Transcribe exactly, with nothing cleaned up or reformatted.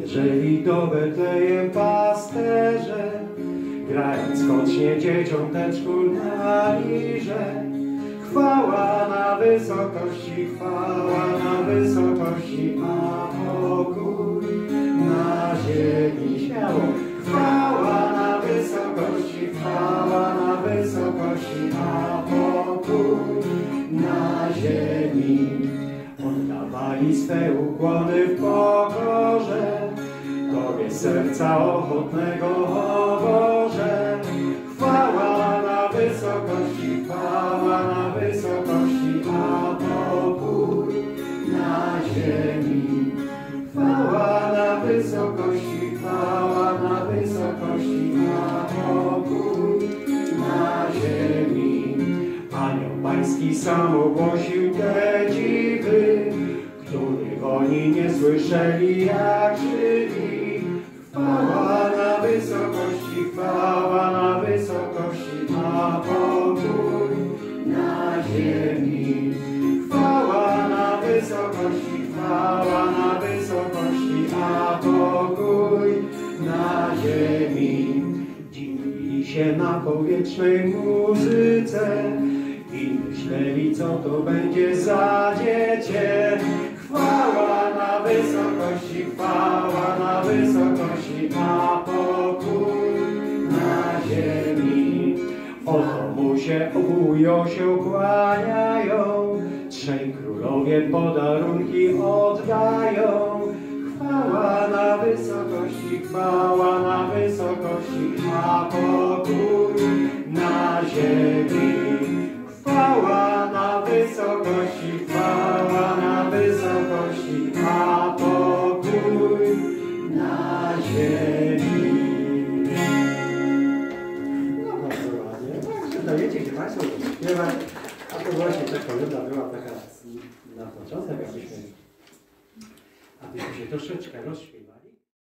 Przyjeżeli do Betlejem pasterze, grając skocznie dzieciąteczku na lirze. Chwała na wysokości, chwała na wysokości, a pokój na ziemi. Śmiało. Chwała na wysokości, chwała na wysokości, a pokój na ziemi. Oddawali swe ukłony w pokorze, Tobie serca ochotnego, o Boże. Chwała na wysokości, chwała na wysokości, a pokój na ziemi. Chwała na wysokości, chwała na wysokości, a pokój na ziemi. Anioł Pański sam ogłosił te dziwy, których oni nie słyszeli jak żywi. Chwała na wysokości, chwała na wysokości, a pokój na ziemi. Chwała na wysokości, chwała na wysokości, a pokój na ziemi. Dziwili się na powietrznej muzyce i myśleli, co to będzie za dziecię. Chwała na wysokości, chwała na wysokości, a pokój na ziemi. Oto mu się obują, się kłaniają, trzej królowie podarunki oddają. Chwała na wysokości, chwała na wysokości, a pokój na ziemi. Chwała na wysokości, chwała na wysokości, a pokój na ziemi. No bardzo ładnie. Także dajecie się Państwo śpiewać. A to właśnie ta kolenda była taka na początek, abyśmy, abyśmy się troszeczkę rozśmieli.